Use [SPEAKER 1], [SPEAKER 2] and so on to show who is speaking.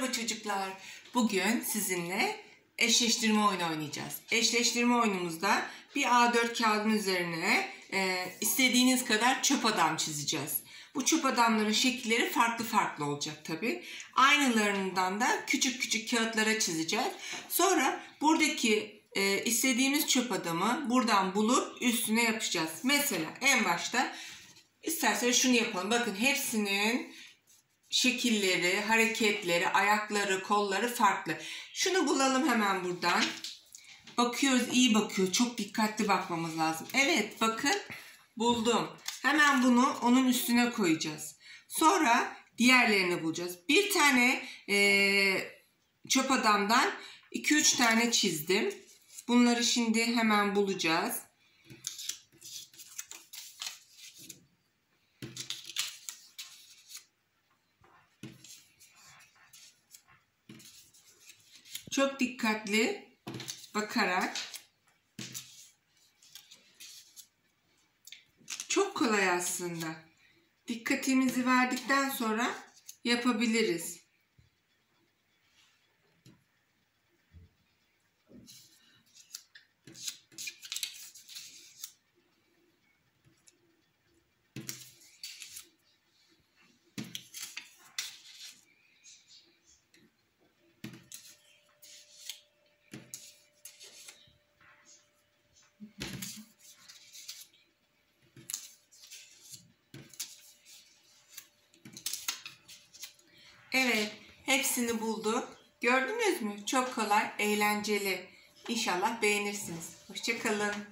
[SPEAKER 1] Merhaba çocuklar. Bugün sizinle eşleştirme oyunu oynayacağız. Eşleştirme oyunumuzda bir A4 kağıdın üzerine istediğiniz kadar çöp adam çizeceğiz. Bu çöp adamların şekilleri farklı farklı olacak tabii. Aynılarından da küçük küçük kağıtlara çizeceğiz. Sonra buradaki istediğimiz çöp adamı buradan bulup üstüne yapacağız. Mesela en başta isterseniz şunu yapalım. Bakın hepsinin şekilleri, hareketleri, ayakları, kolları farklı. Şunu bulalım hemen buradan. Bakıyoruz, iyi bakıyor. Çok dikkatli bakmamız lazım. Evet, bakın buldum. Hemen bunu onun üstüne koyacağız. Sonra diğerlerini bulacağız. Bir tane çöp adamdan 2-3 tane çizdim. Bunları şimdi hemen bulacağız. Çok dikkatli bakarak, çok kolay aslında. Dikkatimizi verdikten sonra yapabiliriz. Evet, hepsini bulduk. Gördünüz mü? Çok kolay, eğlenceli. İnşallah beğenirsiniz. Hoşça kalın.